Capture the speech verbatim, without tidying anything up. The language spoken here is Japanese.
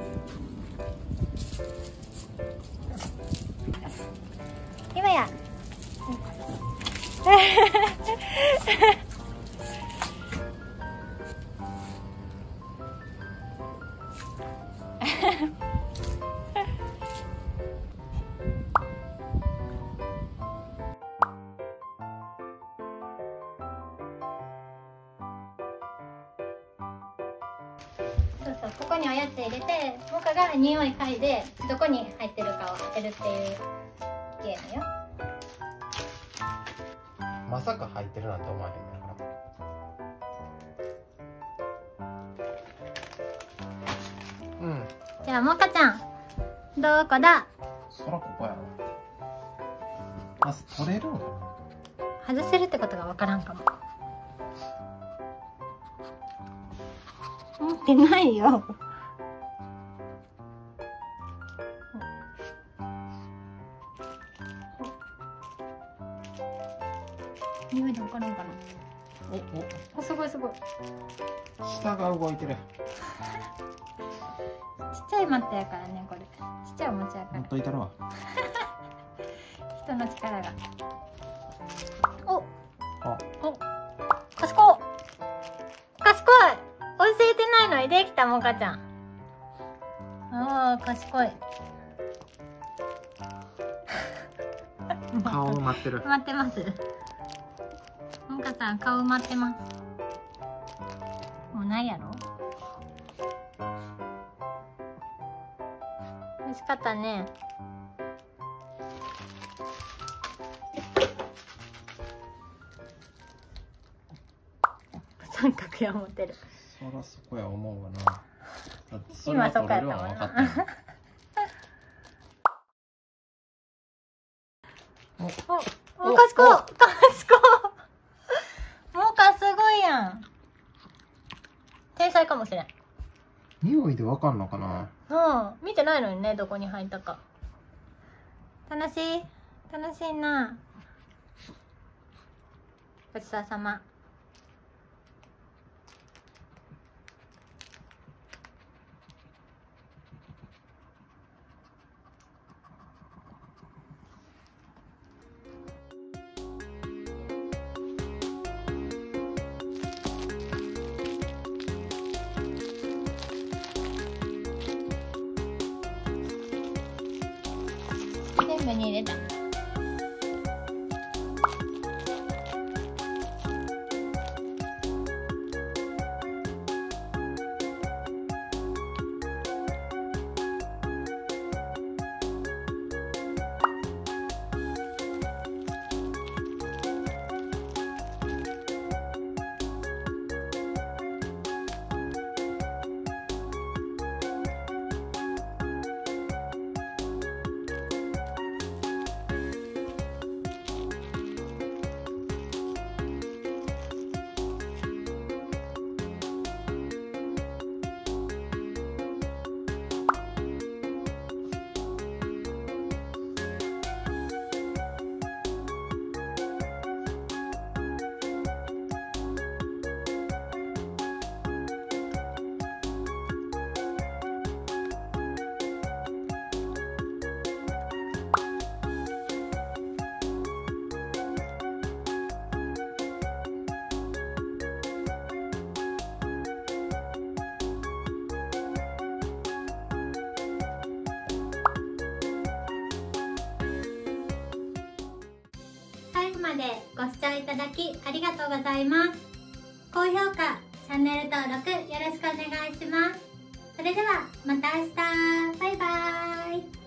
今やそうそう、ここにおやつ入れて、モカが匂い嗅いでどこに入ってるかを当てるっていうゲームよ。 まさか入ってるなんて思わへんねんから。うん。 じゃあモカちゃん、どこだ？ そらここやろ。まず取れるのか外せるってことがわからんかも。持ってないよ。匂いでわからんかな。 おお、すごいすごい。 お、下が動いてる。 ちっちゃいマットやからね、これ。ちっちゃいおもちゃやから。 持っといたるわ。 人の力が。お、 あ、 お、賢い。賢い。教えてないのにできた、モカちゃん。ああ、賢い。 顔埋まってる。 埋まってます。モカさん、顔埋まってます。もうないやろ。美味しかったね。三角や思ってる。 そらそこや思うわな。だってそれ今は取れるそこやったもんのは分かったよ。 お、お、お、賢い、賢い。モカすごいやん。天才かもしれん。 匂いで分かんのかな。 うん、見てないのにね、どこに入ったか。楽しい、楽しいな。ごちそうさま。全部に入れた。までご視聴いただきありがとうございます。高評価、チャンネル登録よろしくお願いします。それではまた明日。バイバーイ。